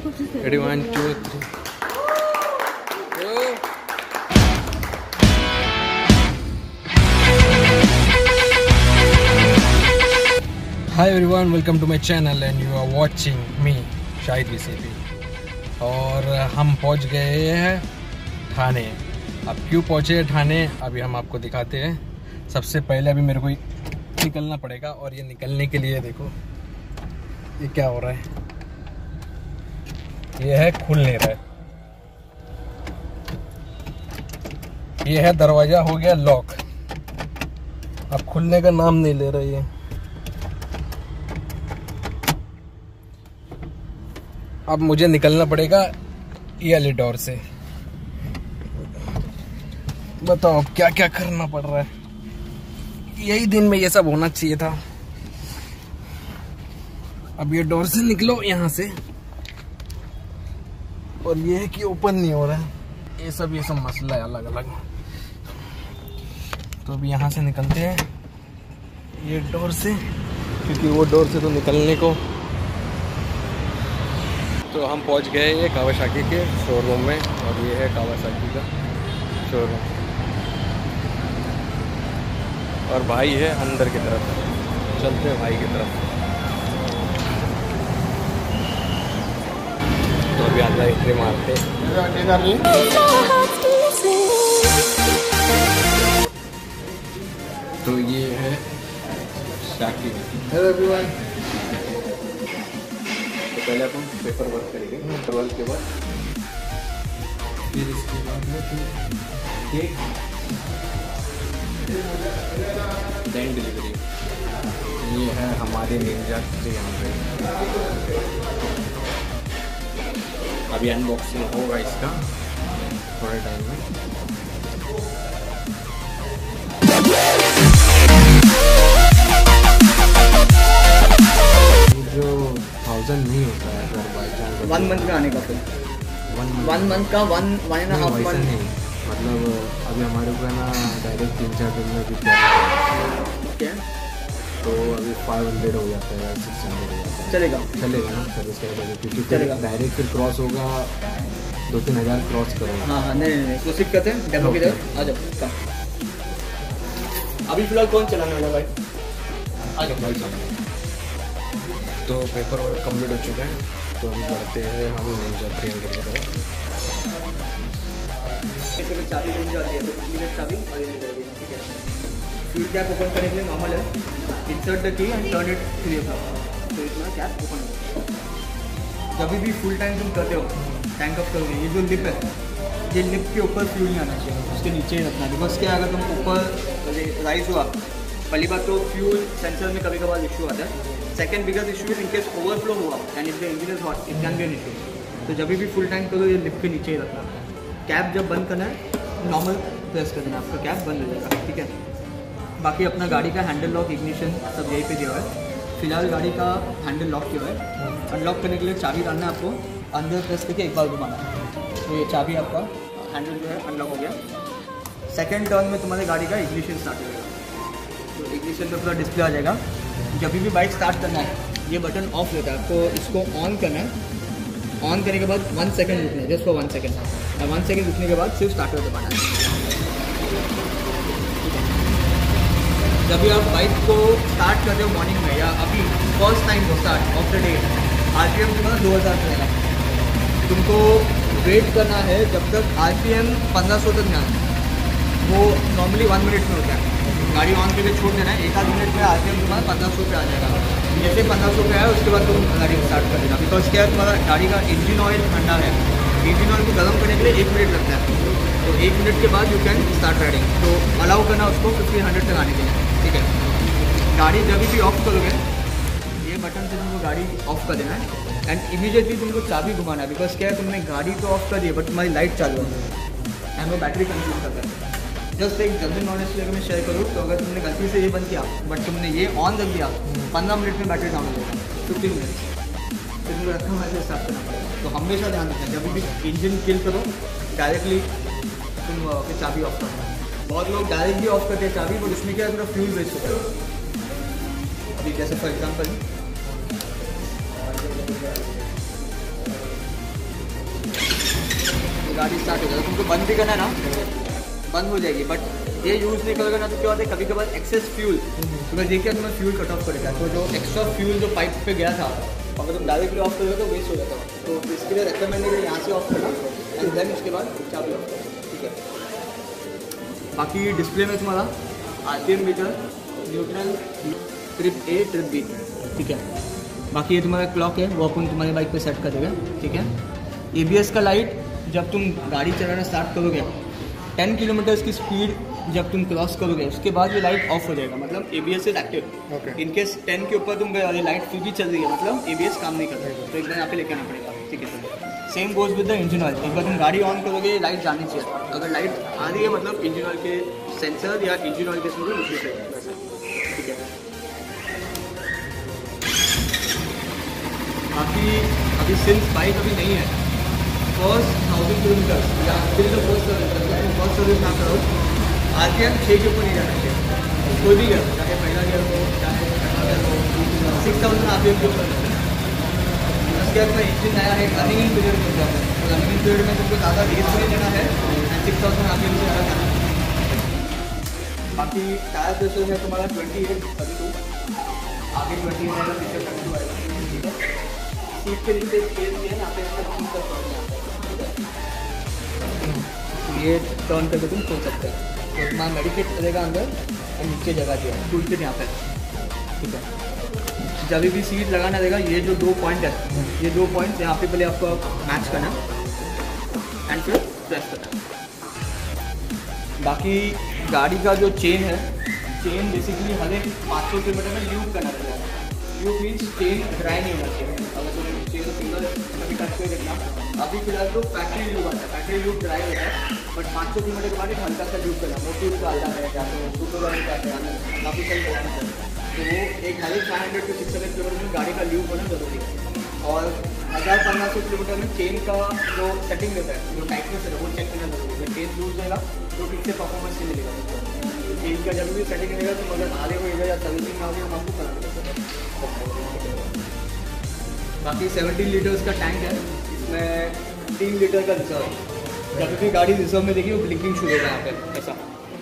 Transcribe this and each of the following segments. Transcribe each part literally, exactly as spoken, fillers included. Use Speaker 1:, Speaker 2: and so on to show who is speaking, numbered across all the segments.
Speaker 1: Ready one two three. Hi everyone, welcome to my channel and you are watching me Shahid recipe. और हम पहुंच गए हैं ठाणे। अब क्यों पहुंचे ठाणे अभी हम आपको दिखाते हैं। सबसे पहले अभी मेरे को निकलना पड़ेगा और ये निकलने के लिए देखो ये क्या हो रहा है। ये है खुल नहीं रहा है, ये है दरवाजा हो गया लॉक, अब खुलने का नाम नहीं ले रही है। अब मुझे निकलना पड़ेगा ये वाली डोर से। बताओ क्या क्या करना पड़ रहा है। यही दिन में ये सब होना चाहिए था। अब ये डोर से निकलो यहाँ से, और ये है कि ओपन नहीं हो रहा है। ये सब ये सब मसला है अलग अलग। तो अभी यहाँ से निकलते हैं ये डोर से, क्योंकि वो डोर से तो निकलने को। तो हम पहुंच गए ये कावासाकी के शोरूम में, और ये है कावासाकी का शोरूम, और भाई है अंदर की तरफ। चलते हैं भाई की तरफ। तो अभी अंदर एंट्री मारते। तो ये है शाकी। Hello everyone. तो पहले अपन पेपर वर्क करेंगे, पेपर वर्क के बाद फिर इसके बाद में केक, देन डिलीवरी। ये है हमारे निंजा से यहाँ पे। अभी अनबॉक्सिंग होगा इसका थोड़े टाइम में। जो थाउजेंड नहीं होता है अगर बाई चांस
Speaker 2: वन मंथ का आने का, फिर वन वन मंथ का one one and half month
Speaker 1: नहीं। मतलब अभी हमारे को ना डायरेक्ट तीन चार दिन में भी
Speaker 2: क्या,
Speaker 1: तो अभी फाइव हंड्रेड हो जाता है, सिक्स हंड्रेड हो जाता है।
Speaker 2: चलेगा
Speaker 1: चलेगा ना सर्विस करके, क्योंकि चलेगा डायरेक्ट फिर क्रॉस होगा, दो तीन हज़ार क्रॉस करोगे।
Speaker 2: हाँ हाँ नहीं नहीं तो सिक करते हैं डेमो की तरफ आ जाओ। अभी फिलहाल कौन चलाने वाला भाई? आ जाओ भाई साहब।
Speaker 1: तो पेपर वर्क कम्प्लीट हो चुका है, तो अभी बढ़ते हैं हम निंजा थ्री हंड्रेड की तरफ।
Speaker 2: चाबी बन जाती है तो मिनट चाबी और ये निकल गई, ठीक है। फ्यूल कैप ओपन करने के लिए नॉर्मल है, insert the key and turn it to your तो इतना कैप ओपन हो। जब भी फुल टैंक तुम करते हो, टैंक अप करोगे, ये जो लिप है, ये लिप के ऊपर फ्यूल नहीं आना चाहिए, उसके नीचे ही रखना है। बिकॉज क्या, अगर तुम ऊपर राइज हुआ, पहली बात तो फ्यूल सेंसर में कभी कभार इशू आता है। Second biggest issue is in case overflow हुआ and if the engine is hot, it can be an issue. तो जब भी फुल टैंक करो, ये लिप के नीचे ही रखना। कैप जब बंद करना है, नॉर्मल प्रेस कर देना, आपका कैप बंद हो जाएगा, ठीक है। बाकी अपना गाड़ी का हैंडल लॉक, इग्निशन सब यहीं पे दिया हुआ है। फिलहाल गाड़ी का हैंडल लॉक किया हुआ है। अनलॉक करने के लिए चाबी डालना है आपको, अंदर प्रेस करके एक बार घुमाना है, तो ये चाबी आपका हैंडल जो है अनलॉक हो गया। सेकेंड टर्न में तुम्हारे गाड़ी का इग्निशन स्टार्ट हो जाएगा, तो इग्निशन में पूरा डिस्प्ले आ जाएगा। जब भी बाइक स्टार्ट करना है, ये बटन ऑफ रहता है, आपको इसको ऑन करना है। ऑन करने के बाद वन सेकंड रुकना है, जस्ट फॉर वन सेकंड। और वन सेकंड रुकने के बाद सिर्फ स्टार्टर दबाना है। जब भी आप बाइक को स्टार्ट करते हो मॉर्निंग में, या अभी फर्स्ट टाइम हो start of the day, R P M तुम्हारा दो हज़ार चलेगा। तुमको वेट करना है जब तक आर पी एम पंद्रह सौ तक ना आए। वो नॉर्मली वन मिनट में होता है। गाड़ी ऑन करके छोड़ देना है, एक आध मिनट में आर पी एम तुम्हारा पंद्रह सौ पे आ जाएगा। जैसे पंद्रह सौ पे आया, उसके बाद तुम गाड़ी स्टार्ट कर देना। बिकॉज क्या है, तुम्हारा गाड़ी का इंजन ऑयल ठंडा है, इंजन ऑयल को गर्म करने के लिए एक मिनट लगता है। तो एक मिनट के बाद यू कैन स्टार्ट राइडिंग। तो अलाउ करना उसको फिफ्टीन हंड्रेड तक आने के लिए, ठीक है। गाड़ी जब भी ऑफ करोगे, ये बटन से तुमको गाड़ी ऑफ कर देना है एंड इमीडिएटली तुमको चाबी घुमाना है। बिकॉज क्या है, तुमने गाड़ी तो ऑफ कर दी है बट तुम्हारी लाइट चालू है एंड वो बैटरी कंज्यूम करता है। जस्ट एक जनरल नॉलेज से अगर मैं शेयर करूँ, तो अगर तुमने गलती से ये बंद किया बट तुमने ये ऑन रख दिया, पंद्रह मिनट में बैटरी डाउन हो जाएगा, फिफ्टीन मिनट फिर तुमको रखना वैसे स्टार्ट करना पड़ेगा। तो हमेशा ध्यान रखना, जब भी इंजन किल करो डायरेक्टली तुम फिर चाबी ऑफ करना। बहुत लोग डायरेक्टली ऑफ करते हैं चाबी, बट उसमें क्या है, पूरा फ्यूल वेस्ट होता है। अभी जैसे फॉर एग्जाम्पल गाड़ी स्टार्ट हो जाएगा। तुमको बंद भी करना है ना, बंद हो जाएगी, बट ये यूज़ नहीं करोगे ना तो क्या होता है, कभी कभार एक्सेस फ्यूल तुम्हें देखिए तुम्हें फ्यूल कट ऑफ करेगा, तो जो एक्स्ट्रा फ्यूल जो पाइप पे गया था अगर तुम डायरेक्टली ऑफ करोगे तो वेस्ट हो जाता है। तो इसके लिए रिकमेंडेड है यहाँ से ऑफ करना एंड देन उसके बाद चाबी ऑफ करना, ठीक है। बाकी डिस्प्ले में तुम्हारा R P M meter, neutral, trip A, trip B, ठीक है। बाकी ये तुम्हारा क्लॉक है वो अपन तुम्हारे बाइक पे सेट कर देगा, ठीक है। ए बी एस का लाइट जब तुम गाड़ी चलाना स्टार्ट करोगे टेन किलोमीटर्स की स्पीड जब तुम क्रॉस करोगे उसके बाद ये लाइट ऑफ हो जाएगा, मतलब A B S is active. In case ten के ऊपर तुम गए और ये लाइट फिर भी चल रही है मतलब ए बी एस काम नहीं कर रहा है, तो एक बार यहाँ पे लेके आना पड़ेगा, ठीक है। Same goes with the engine oil, एक बार तुम गाड़ी ऑन करोगे ये लाइट जानी चाहिए, अगर लाइट आ रही है मतलब इंजन ऑयल के सेंसर या इंजन ऑयल के थ्रू उसमें से, ठीक है। बाकी अभी सिंस बाइक अभी नहीं है, फर्स्ट थाउजेंड किलोमीटर्स या फिर जो फर्स्ट सर्विस फर्स्ट सर्विस ना करो, आर पी एम छः के ऊपर नहीं जाना चाहिए, कोई भी गियर, चाहे पहला गियर हो चाहे छठा गियर हो, six thousand R P M के ऊपर। उसके बाद में इंजन नया है, रनिंग इन पीरियड में जाता है, तो रनिंग इन पीरियड में तुमको ज़्यादा रेस नहीं लेना है and six thousand R P M से ज़्यादा जाना है। बाकी टायर प्रेशर है तुम्हारा ट्वेंटी एट थर्टी टू, आगे ट्वेंटी एट आएगा, पीछे थर्टी टू आएगा, ठीक है। सीट के नीचे स्पेस भी है, यहाँ पे सीट का प्रॉब्लम आता है, ये टर्न करके तुम खोल सकते हो, तो तुम्हारा मेडिकेट रहेगा अंदर और नीचे जगह दिया है टूल किट यहाँ पे, ठीक है। जब भी सीट लगाना रहेगा ये जो दो पॉइंट है, ये दो पॉइंट यहाँ पे पहले आपको मैच करना एंड फिर प्रेस करना। बाकी गाड़ी का जो चेन है, चेन बेसिकली हर एक पाँच सौ किलोमीटर में ल्यूब करना रहेगा। ल्यूब मीन्स चेन ड्राई नहीं होना चाहिए, अगर तुम्हें चेन सिंगल कभी टच कर देखना, अभी फिलहाल तो फैक्ट्री ल्यूब आता है, फैक्ट्री ल्यूब ड्राई होता है, बट पाँच सौ किलोमीटर के बाद एक हल्का सा ल्यूब करना, मोटी ल्यूब डालना है या तो सुपर वाली का काफ़ी सही चलाना है, तो वो एक हर एक five hundred to six hundred kilometre में गाड़ी का ल्यूब होना जरूरी है। और हज़ार पंद्रह सौ किलोमीटर में चेन का जो सेटिंग रहता है, जो टाइटनेस है वो चेक करना जरूरी है। चेन लूज रहेगा तो ठीक से परफॉर्मेंस नहीं मिलेगा, चेन का जब भी सेटिंग रहेगा तो अगर आगे को इधर या सर्विसिंग ना हो हम आपको करा देंगे। बाकी सेवनटीन लीटर्स का टैंक है, इसमें तीन लीटर का रिजर्व, जब भी गाड़ी रिजर्व में देखिए वो ब्लिंकिंग शुरू होगा यहाँ पे ऐसा,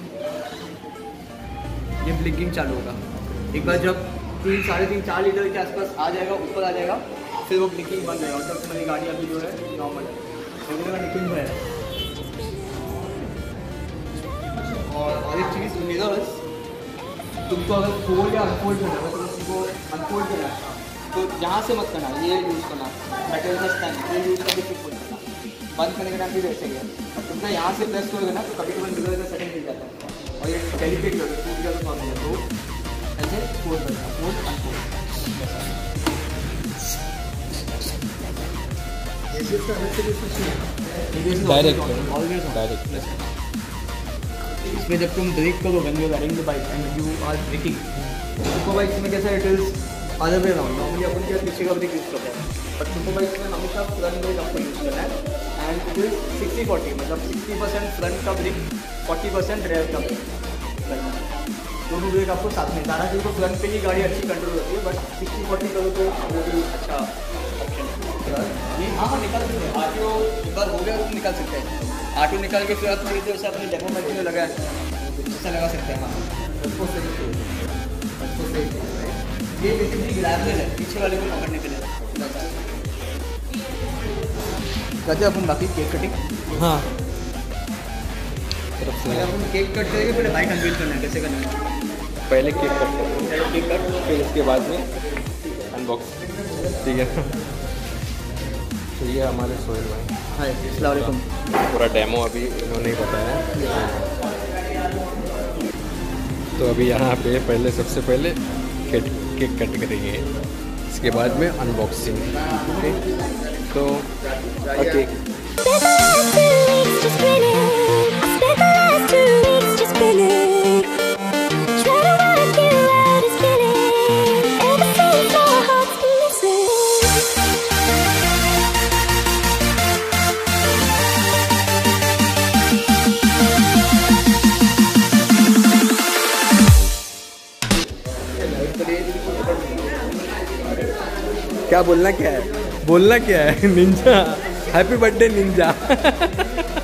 Speaker 2: ये ब्लिंकिंग चालू होगा। एक बार जब तीन साढ़े तीन चार लीटर के आसपास आ जाएगा, ऊपर आ जाएगा, फिर वो ब्लिंकिंग बंद रहेगा, तब तुम्हारी गाड़ी अभी जो है नॉर्मल है, का निकल है। और और एक चीज़ मिरर्स, तुमको अगर फोल्ड या अनफोल्ड करना है तो तुमको अनफोल्ड करना है तो यहाँ से मत करना, ये यूज़ करना, मेटल का स्टैंड ये यूज़ करके फिर फोल्ड करना, बंद करने के टाइम भी वैसे गया। अब तुमको यहाँ से प्रेस करोगे ना तो कभी कभी मिरर का सेटिंग मिल जाता है और ये डेलिकेट हो टूट गया तो प्रॉब्लम है, तो ऐसे फोल्ड करना, फोल्ड अनफोल्ड।
Speaker 1: डायरेक्ट डायरेक्ट
Speaker 2: इसमें जब तुम ब्रेक करो when you are riding the bike and you are braking, super bikes में कैसा it is other way around, normally अपन क्या पीछे का ब्रेक यूज़ करते हैं, बट सुपर बाइक्स में हमेशा फ्रंट ब्रेक आपको यूज़ करना है and it is sixty forty, मतलब सिक्सटी परसेंट फ्रंट का ब्रेक, फोर्टी परसेंट रेयर का ब्रेक, दोनों ब्रेक आपको साथ में। सारा चीज़ को फ्रंट पे ही गाड़ी अच्छी कंट्रोल होती है, बट सिक्सटी फोर्टी करो तो वो भी अच्छा ऑप्शन है। ये हाँ हाँ निकाल सकते हैं, आर टी ओ एक बार हो गया तो निकाल सकते हैं, आर टी ओ निकाल के फिर आप थोड़ी देर से अपने डेमो में जो लगाया ऐसा लगा सकते हैं। हाँ उसको सही उसको सही ये बेसिकली ग्रैबल है पीछे वाले को पकड़ने के लिए कहते हैं अपन। बाकी केक कटिंग,
Speaker 1: हाँ
Speaker 2: पहले अपन केक कट करेंगे, पहले बाइक अनवील करना है, कैसे करना है?
Speaker 1: पहले केक कट करते हैं,
Speaker 2: केक कट
Speaker 1: फिर उसके बाद में अनबॉक्स, ठीक है। तो ये हमारे सोहेल भाई,
Speaker 2: हाय अस्सलाम वालेकुम।
Speaker 1: पूरा डेमो अभी इन्होंने ही बताया, तो अभी यहाँ पे पहले सबसे पहले केक केक कट करेंगे, इसके बाद में अनबॉक्सिंग, तो केक क्या बोलना क्या है, बोलना क्या है? Ninja, happy birthday Ninja.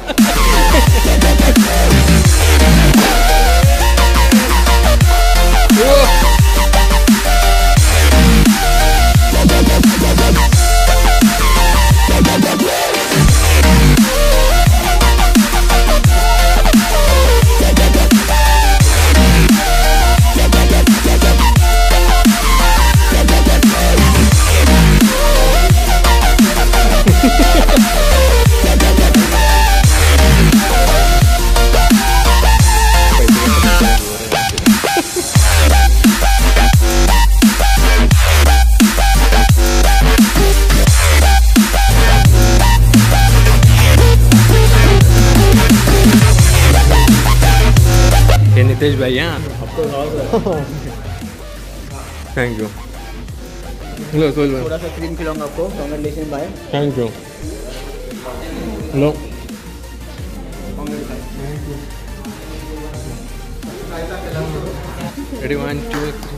Speaker 1: Hitesh भाई हैं थैंक यू। लो सोहेल भाई
Speaker 2: थोड़ा सा क्रीम खिलाऊंगा आपको। कांग्रेचुलेशन भाई।
Speaker 1: Thank you. लो ready one two three.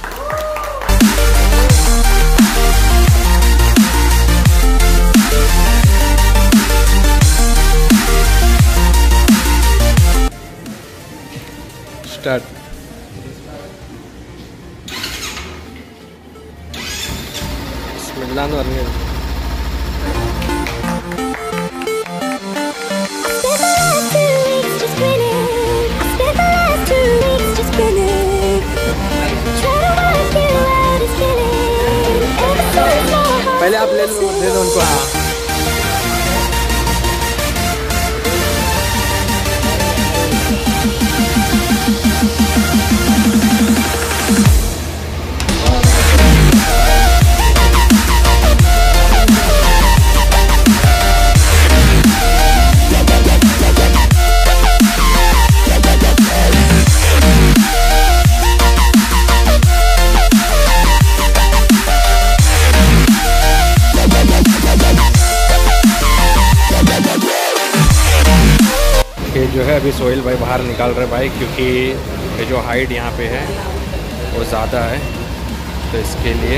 Speaker 1: Start. बिस्मिल्लाह पहले आप ले लो, दे दो उनको। हाँ ये जो है अभी सोहेल भाई बाहर निकाल रहे भाई, क्योंकि ये जो हाइट यहाँ पे है वो ज़्यादा है, तो इसके लिए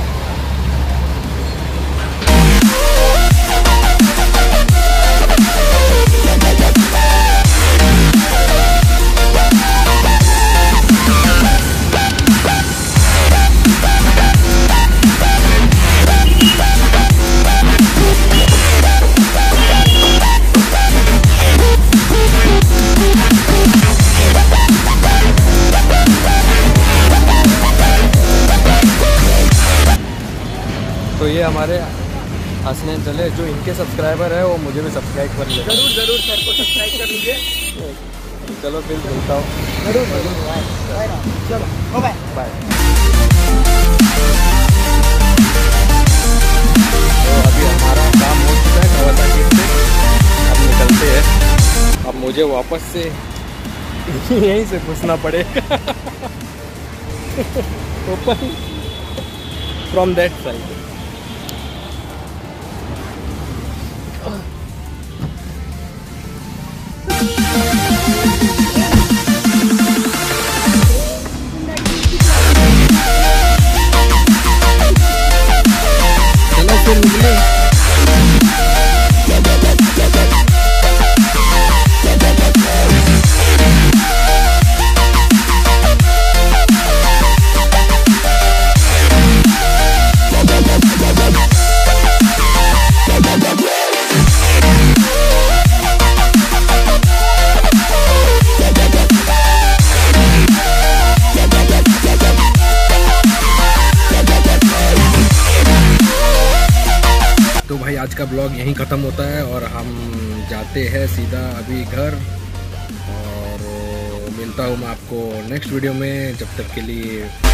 Speaker 1: तो ये हमारे हसनैन चले, जो इनके सब्सक्राइबर है वो मुझे भी सब्सक्राइब कर ले।
Speaker 2: जरूर जरूर सर को सब्सक्राइब कर लीजिए।
Speaker 1: चलो फिर मिलता हूँ।
Speaker 2: जरूर जरूर चलो बाय
Speaker 1: बाय। तो अभी हमारा काम हो चुका है कवासाकी से, अब निकलते हैं। अब मुझे वापस से यहीं से घुसना पड़ेगा ओपन फ्रॉम दैट साइड। चलो फिर निकले। तो भाई आज का ब्लॉग यहीं ख़त्म होता है और हम जाते हैं सीधा अभी घर, और मिलता हूँ मैं आपको नेक्स्ट वीडियो में। जब तक के लिए